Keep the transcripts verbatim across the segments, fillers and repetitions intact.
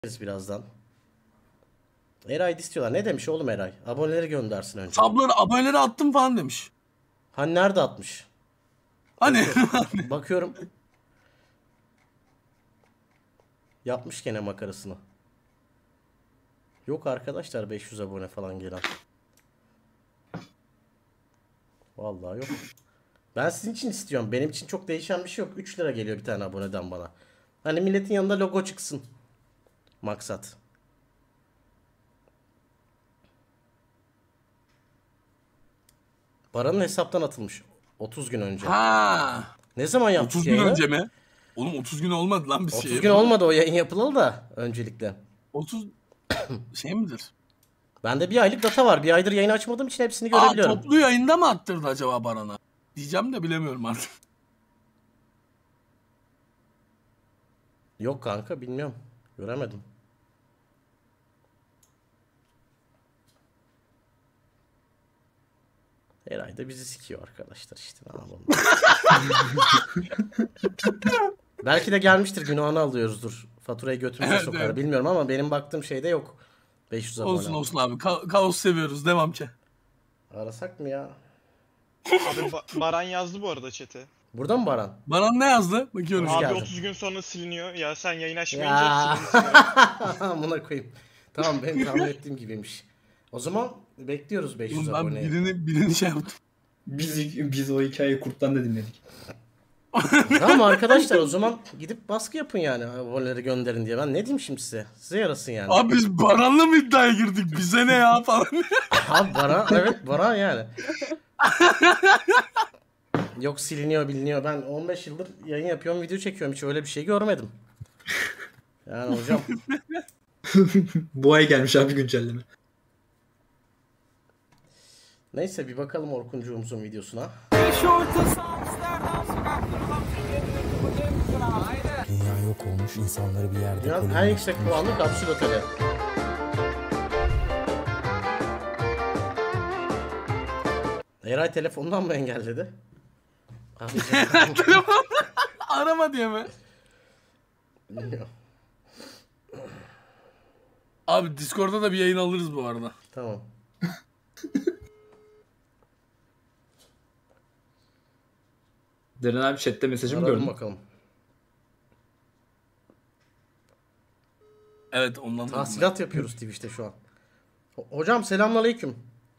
birazdan. Eray istiyorlar. Ne demiş oğlum Eray? Aboneleri göndersin önce. Sabları aboneleri attım falan demiş. Hani nerede atmış? Hani Bakıyorum. Bakıyorum. Yapmış gene makarasını. Yok arkadaşlar beş yüz abone falan gelen. Vallahi yok. Ben sizin için istiyorum. Benim için çok değişen bir şey yok. üç lira geliyor bir tane aboneden bana. Hani milletin yanında logo çıksın. Maksat. Baran'ın hesaptan atılmış. otuz gün önce. Ha. Ne zaman yaptık otuz gün yayını? önce mi? Oğlum otuz gün olmadı lan bir şey. otuz gün olmadı o yayın yapılalı da öncelikle. otuz şey midir? Bende bir aylık data var. Bir aydır yayını açmadığım için hepsini Aa, görebiliyorum. toplu yayında mı attırdı acaba Baran'a? Diyeceğim de bilemiyorum artık. Yok kanka bilmiyorum. Göremedim. Eray da bizi sikiyor arkadaşlar işte. Ne yapalım. Belki de gelmiştir, günahını alıyoruzdur. Faturayı götümüze Evet, sokar. evet. Bilmiyorum ama benim baktığım şeyde yok. beş yüz abone. Olsun olsun abi. Ka- kaos seviyoruz. Devam ki. Arasak mı ya? Abi Ba- Baran yazdı bu arada chat'e. Burada mı Baran? Baran ne yazdı? Bakıyorum. Hoş Abi geldin. otuz gün sonra siliniyor. Ya sen yayın açmayınca Ya. silindi. Amına koyayım. Tamam, benim tahmin ettiğim gibiymiş. O zaman bekliyoruz beş yüz Oğlum ben aboneyi. birini, birini şey yaptım. Biz, biz o hikayeyi kurttan da dinledik. Tamam arkadaşlar, o zaman gidip baskı yapın yani, aboneleri gönderin diye. Ben ne diyeyim şimdi size? Size yarasın yani. Abi biz Baran'la mı iddiaya girdik? Bize ne ya falan. Abi Baran, evet Baran yani. Yok siliniyor biliniyor. Ben on beş yıldır yayın yapıyorum, video çekiyorum. Hiç öyle bir şey görmedim. Yani hocam. Bu ay gelmiş abi güncelleme. Neyse bir bakalım Orkuncuğumuzun videosuna. Dünya yok olmuş, insanları bir yerde Dünyanın en kolonileştirmiş. yüksek puanlı kapsül oteli. Eray telefondan mı engelledi? Abi, Arama diye mi? bilmiyorum. Abi Discord'da da bir yayın alırız bu arada. Tamam. Deren abi chatte mesajımı Aradım gördün. bakalım. Evet ondan da. Tahsilat yapıyoruz Twitch'te şu an. Ho- Hocam selamünaleyküm.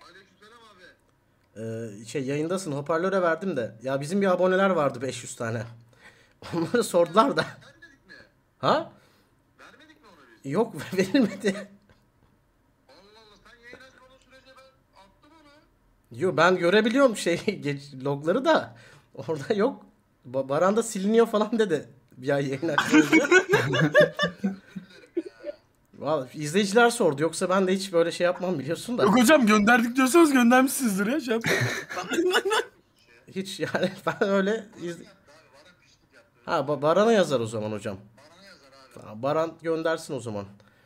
Ee, şey yayındasın, hoparlöre verdim de. Ya bizim bir aboneler vardı beş yüz tane. Onları sordular da. Ha? Vermedik mi onu biz? Yok verilmedi. Allah Allah, sen yayın açmadığın sürece ben attım onu. Yo, ben görebiliyorum şey geç, logları da. Orada yok. Ba Baran'da siliniyor falan dedi. Bir ay yayın açmayınca. Vallahi izleyiciler sordu. Yoksa ben de hiç böyle şey yapmam, biliyorsun da. Yok hocam gönderdik diyorsanız göndermişsinizdir ya. Şey yap- Hiç yani ben öyle iz... Ha Ba- Baran'a yazar o zaman hocam. Bana yazar abi. Tamam, Baran göndersin o zaman.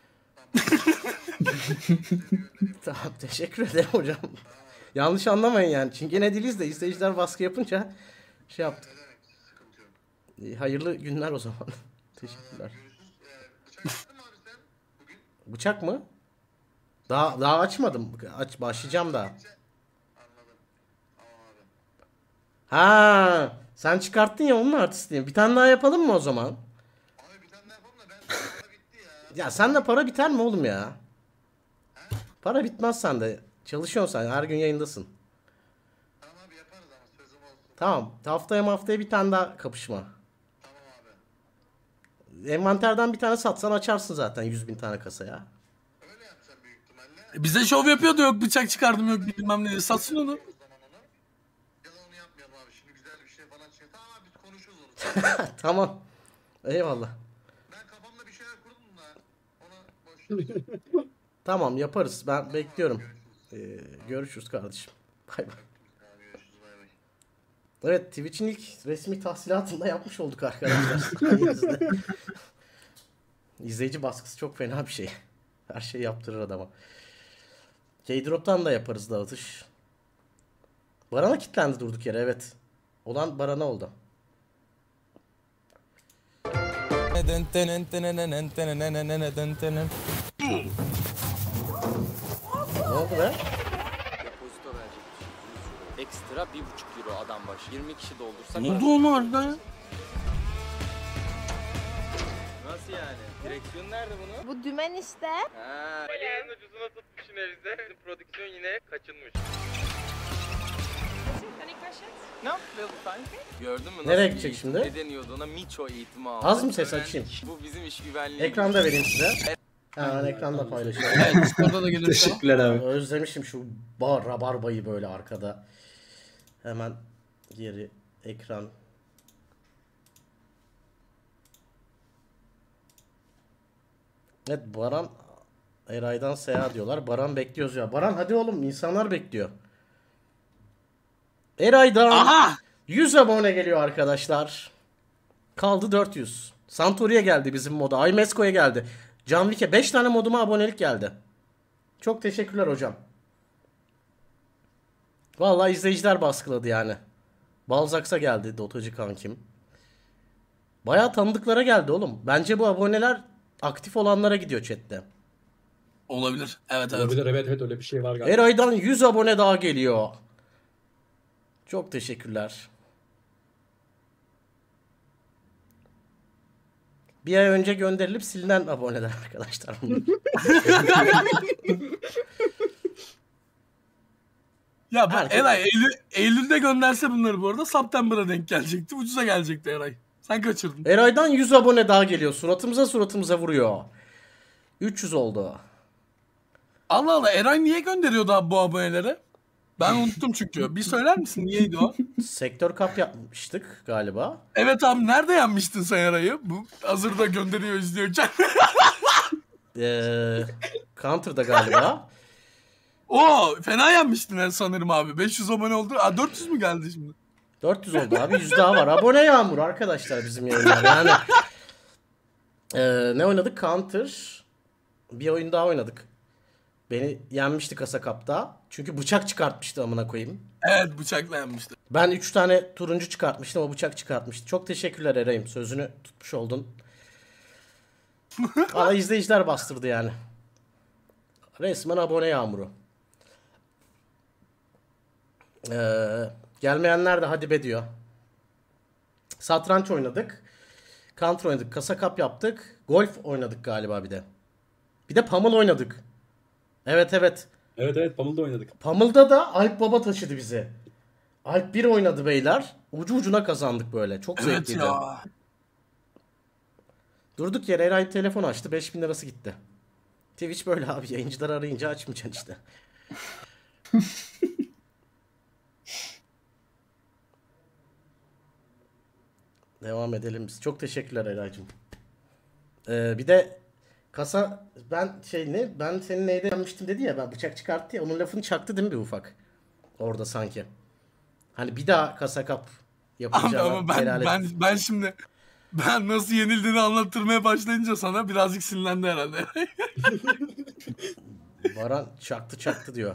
Tamam, teşekkür ederim hocam. Yanlış anlamayın yani. Çingene değiliz de izleyiciler baskı yapınca şey yaptık. Ne demek? Sıkıntı yok. İyi, hayırlı günler o zaman. Teşekkürler. Görüşürüz. Ee, bıçak attın mı abi sen bugün? Bıçak mı? Daha daha açmadım. Aç başlayacağım daha. Anladım. Tamam abi. Ha, sen çıkarttın ya, onun artistliğini. Bir tane daha yapalım mı o zaman? Abi bir tane daha yapalım da ben para bitti ya. Ya sende para biter mi oğlum ya? Para bitmez sende. Çalışıyorsun sen. Her gün yayındasın. Tamam abi, yaparız ama sözüm olsun. Tamam. Haftaya haftaya bir tane daha kapışma. Tamam abi. Envanterden bir tane satsan açarsın zaten yüz bin tane kasaya. Öyle yapacağım büyük ihtimalle. Bize şov yapıyordu, yok bıçak çıkardım, yok bilmem ne. Satsın onu. O zaman onu. Ya da onu yapmayalım abi. Şimdi güzel bir şey falan çıkıyor. Tamam abi, biz konuşuruz onu. Tamam. Eyvallah. Ben kafamda bir şeyler kurdum da ona boş ver. Tamam, yaparız. Ben bekliyorum. Ee, görüşürüz kardeşim. Bay bay. Abi görüşürüz, bay bay. Evet, Twitch'in ilk resmi tahsilatını da yapmış olduk arkadaşlar. Sayenizde. İzleyici baskısı çok fena bir şey. Her şeyi yaptırır adama. K-Drop'tan da yaparız dağıtış. Baran'a kilitlendi durduk yere, evet. Olan Baran'a oldu. Ne oldu be? Depozito verecekmiş. Ekstra bir buçuk euro adam başı. yirmi kişi doldursak. Ne oldu oğlum harbiden ya? Nasıl yani? Direksiyon nerede bunu? Bu dümen işte. Ha. Balyanın ucuzuna tutmuşsun evde. Prodüksiyon yine kaçınmış. Gördün mü? Nereye nasıl gidecek bir şimdi? eğitim? Ne deniyordu ona? Miço eğitimi aldı. Az mı ses açayım? Bu bizim iş güvenliği. Ekranda vereyim size. Hemen ekranda paylaşıyorum. Evet, Discord'da da gelirse. Teşekkürler abi. Özlemişim şu bar, rabarbayı böyle arkada. Hemen geri ekran. Evet, Baran Eray'dan Seha diyorlar. Baran bekliyoruz ya. Baran hadi oğlum, insanlar bekliyor. Eray'dan Aha! yüz abone geliyor arkadaşlar. Kaldı dört yüz. Santori'ye geldi bizim moda. Aymesko'ya geldi. Canvike beş tane moduma abonelik geldi. Çok teşekkürler hocam. Vallahi izleyiciler baskıladı yani. Balzaks'a geldi Dotacı kankim. Bayağı tanıdıklara geldi oğlum. Bence bu aboneler aktif olanlara gidiyor chatte. Olabilir. Evet evet. Olabilir, evet evet öyle bir şey var galiba. Eray'dan yüz abone daha geliyor. Çok teşekkürler. Bir ay önce gönderilip silinen aboneler arkadaşlar. Ya bak Herkes- Eray Eylül, Eylül'de gönderse bunları bu arada September'a denk gelecekti. Ucuza gelecekti Eray. Sen kaçırdın. Eray'dan yüz abone daha geliyor. Suratımıza suratımıza vuruyor. üç yüz oldu. Allah Allah, Eray niye gönderiyordu abi bu abonelere? Ben unuttum çünkü. Bir söyler misin niyeydi o? Sektör kap yapmıştık galiba. Evet abi, nerede yenmiştin sen Eray'ı? Bu hazırda gönderiyor izliyorken. Ee, Counter'da galiba. Oo, fena yenmiştin en sanırım abi. beş yüz abone oldu. Aa, dört yüz mü geldi şimdi? dört yüz oldu abi. yüz daha var. Abone yağmuru arkadaşlar bizim yayınlar. Yani Ee, ne oynadık? Counter. Bir oyun daha oynadık. Beni yenmişti Kasa Cup'ta. Çünkü bıçak çıkartmıştı amına koyayım. Evet, bıçakla yenmişti. Ben üç tane turuncu çıkartmıştım, o bıçak çıkartmıştı. Çok teşekkürler Eray'ım. Sözünü tutmuş oldun. Valla izleyiciler bastırdı yani. Resmen abone yağmuru. Ee, gelmeyenler de hadi be diyor. Satranç oynadık. Counter oynadık. Kasa Cup yaptık. Golf oynadık galiba bir de. Bir de Pummel oynadık. Evet evet. Evet evet Pamuk'ta oynadık. Pummel'da da Alp Baba taşıdı bizi. Alp bir oynadı beyler. Ucu ucuna kazandık böyle. Çok Evet zevkliydi. ya. Durduk yere Eray telefon açtı. beş bin lirası gitti. Twitch böyle abi. Yayıncıları arayınca açmayacaksın işte. Devam edelim biz. Çok teşekkürler Eray'cığım. Ee, bir de kasa ben şey ne ben senin neyde yanmıştım dedi ya, ben bıçak çıkarttı ya, onun lafını çaktı değil mi bir ufak? Orada sanki. Hani bir daha kasa kap Abi yapacağım. ama ben, ben, ben şimdi ben nasıl yenildiğini anlattırmaya başlayınca sana birazcık sinirlendi herhalde. Baran çaktı çaktı diyor.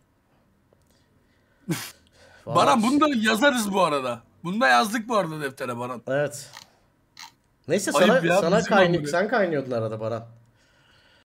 Vallahi- Baran, bunu da yazarız bu arada. Bunu da yazdık bu arada deftere Baran. Evet. Neyse Ayıp sana ya, sana bizim kaynıyor, amına. sen kaynıyordun arada Baran.